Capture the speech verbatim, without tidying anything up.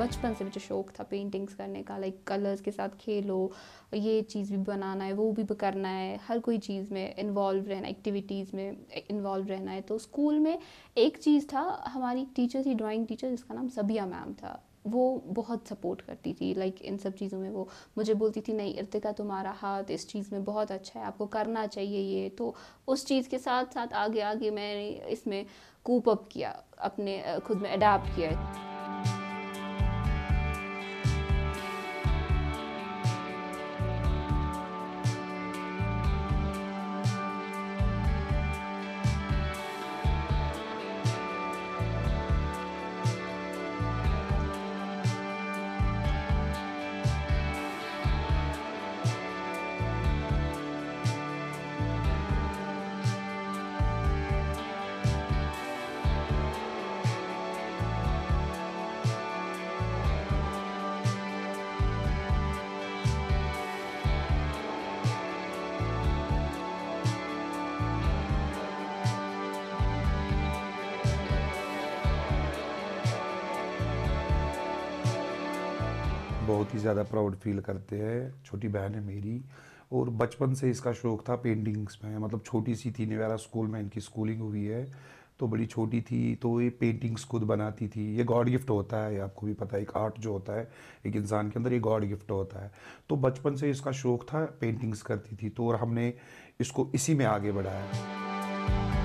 बचपन से मुझे शौक़ था पेंटिंग्स करने का, लाइक कलर्स के साथ खेलो, ये चीज़ भी बनाना है, वो भी करना है, हर कोई चीज़ में इन्वॉल्व रहना, एक्टिविटीज़ में इन्वॉल्व रहना है। तो स्कूल में एक चीज़ था, हमारी टीचर थी ड्राइंग टीचर, जिसका नाम सबिया मैम था। वो बहुत सपोर्ट करती थी लाइक इन सब चीज़ों में। वो मुझे बोलती थी, नहीं इर्तिका तुम्हारा हाथ इस चीज़ में बहुत अच्छा है, आपको करना चाहिए ये। तो उस चीज़ के साथ साथ आगे आगे मैंने इसमें कूप अप किया, अपने खुद में अडाप्ट किया। बहुत ही ज़्यादा प्राउड फील करते हैं। छोटी बहन है मेरी और बचपन से इसका शौक़ था पेंटिंग्स में। मतलब छोटी सी थी, निवारा स्कूल में इनकी स्कूलिंग हुई है, तो बड़ी छोटी थी तो ये पेंटिंग्स खुद बनाती थी। ये गॉड गिफ्ट होता है, आपको भी पता है, एक आर्ट जो होता है एक इंसान के अंदर, ये गॉड गिफ्ट होता है। तो बचपन से इसका शौक़ था, पेंटिंग्स करती थी, तो और हमने इसको इसी में आगे बढ़ाया।